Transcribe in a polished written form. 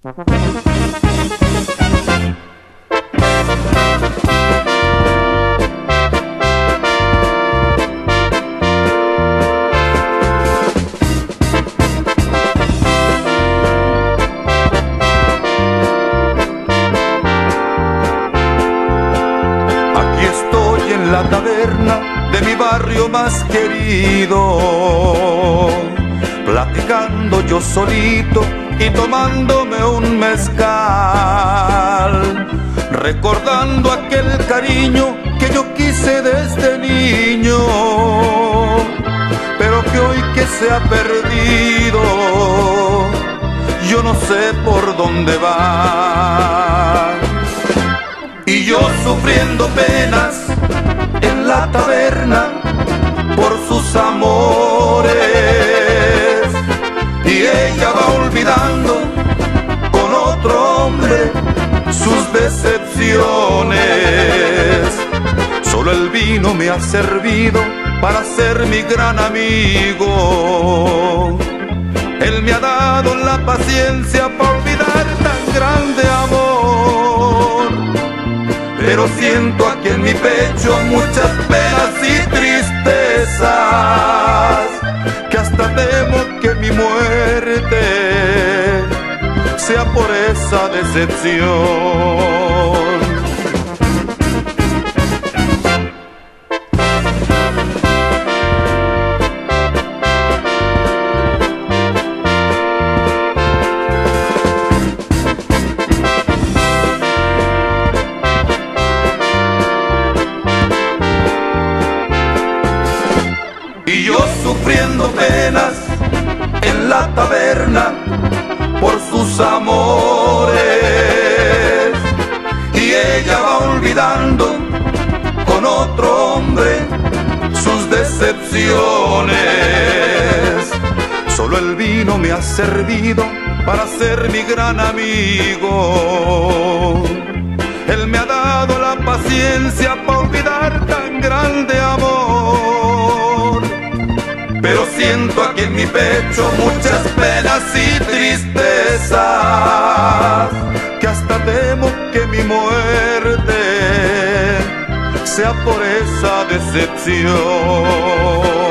En la taberna de mi barrio más querido, platicando yo solito y tomándome un mezcal, recordando aquel cariño que yo quise desde niño, pero que hoy que se ha perdido, yo no sé por dónde va. Y yo sufriendo penas en la taberna por sus amores, y ella va olvidando con otro hombre sus decepciones. Solo el vino me ha servido para ser mi gran amigo. Él me ha dado la paciencia para olvidar tan grande amor, pero siento aquí en mi pecho muchas penas y tristezas, que hasta temo que mi muerte sea por esa decepción. Y yo sufriendo penas en la taberna por sus amores, y ella va olvidando con otro hombre sus decepciones. Solo el vino me ha servido para ser mi gran amigo. Él me ha dado la paciencia para olvidar tan grande amor, pero siento aquí en mi pecho muchas penas y tristezas, que hasta temo que mi muerte sea por esa decepción.